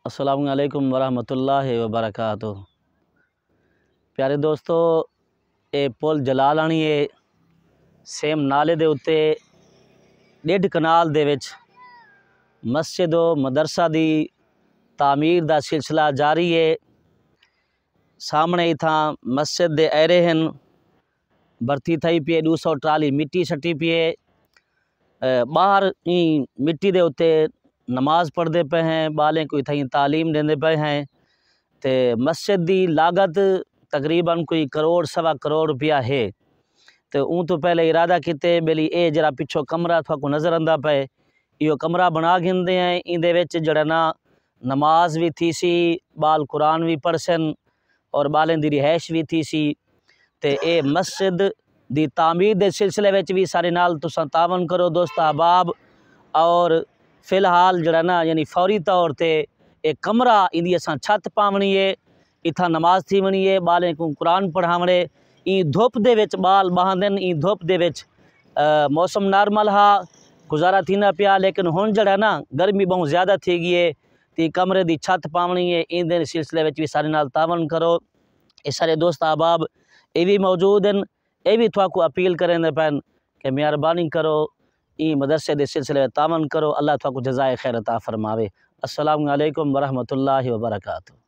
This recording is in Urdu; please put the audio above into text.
السلام علیکم ورحمۃ اللہ وبرکاتہ۔ پیارے دوستو، یہ پل جلال آنی ہے سیم نالے دے اتے 1.5 کنال دے وچ مسجد و مدرسہ دی تعمیر دا سلسلہ جاری ہے۔ سامنے اتھاں مسجد دے ایرے ہیں، برتی تھئی پیے 200 ٹرالی مٹی سٹی پیے، باہر مٹی دے اتے نماز پڑھتے پے ہیں، بالیں کوئی تھیں تعلیم دیندے پے ہیں۔ تے مسجد دی لاگت تقریباً کوئی 1 کروڑ سوا کروڑ روپیہ ہے۔ تے اون تو پہلے ارادہ کیتے بلی اے جڑا پچھو کمرہ تھا کو نظر آندا پے، یہ کمرہ بنا گھندے ہیں، ان دے وچ جڑا نا نماز بھی تھی سی، بال قرآن بھی پڑھسن اور بالیں دی رہائش بھی تھی سی۔ تے اے مسجد دی تعمیر دے سلسلے وچ بھی سارے نال تساں تعاون کرو دوست احباب، اور فی الحال جڑا نا یعنی فوری طور تے ایک کمرہ اندی اساں چھت پاونی ہے، اتھا نماز تھی ونی ہے، بالیں کو قرآن پڑھاونے، این دھوپ دے وچ بال بہاندن، این دھوپ دے وچ موسم نارمل ہا گزارا تھینا پیا، لیکن ہن جڑا نا گرمی بہت زیادہ تھی گئی ہے، تی کمرے دی چھت پاونی ہے، این دے سلسلے وچ بھی سارے نال تعاون کرو۔ اے سارے دوست احباب اے بھی موجود ہیں، اے بھی تھوا کو اپیل کریں دے پین کہ مہربانی کرو این مدرسے دے سلسلے میں تعاون کرو، اللہ تھوا کو جزائے خیر عطا فرماوے۔ السلام علیکم ورحمۃ اللہ وبرکاتہ۔